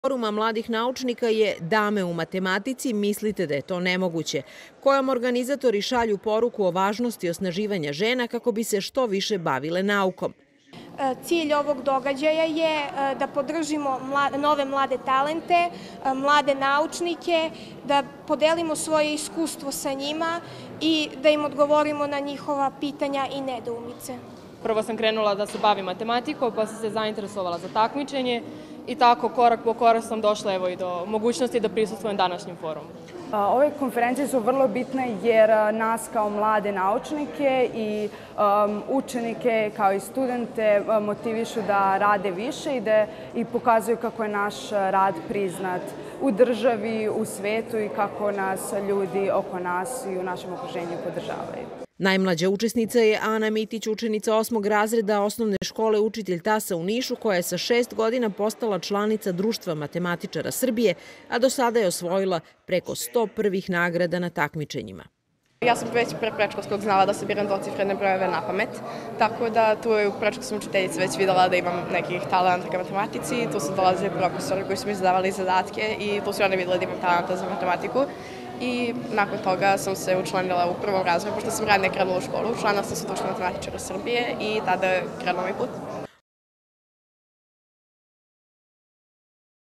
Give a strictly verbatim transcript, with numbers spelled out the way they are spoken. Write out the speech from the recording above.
Foruma mladih naučnika je Dame u matematici, mislite da je to nemoguće, kojom organizatori šalju poruku o važnosti osnaživanja žena kako bi se što više bavile naukom. Cilj ovog događaja je da podržimo nove mlade talente, mlade naučnike, da podelimo svoje iskustvo sa njima i da im odgovorimo na njihova pitanja i nedoumice. Prvo sam krenula da se bavim matematikom, pa sam se zainteresovala za takmičenje i tako korak po korak sam došla evo i do mogućnosti da prisustvujem današnjem forumu. Ove konferencije su vrlo bitne jer nas kao mlade naučnike i um, učenike kao i studente motivišu da rade više i da i pokazuju kako je naš rad priznat u državi, u svetu i kako nas ljudi oko nas i u našem okruženju podržavaju. Najmlađa učesnica je Ana Mitić, učenica osmog razreda osnovne škole Učitelj Tasa u Nišu, koja je sa šest godina postala članica Društva matematičara Srbije, a do sada je osvojila preko sto prvih nagrada na takmičenjima. Ja sam već pre predškolskog znala da sabiram dvocifrene brojeve na pamet, tako da tu je u predškolskoj učiteljici već videla da imam nekih talenta ka matematici, tu su dolazili profesori koji su mi zadavali zadatke i tu su oni videli da imam talenta za matematiku. I nakon toga sam se učlanila u prvom razredu, pošto sam ranije krenula u školu, učlanila sam se u Društvo matematičara Srbije i tada je krenuo moj put.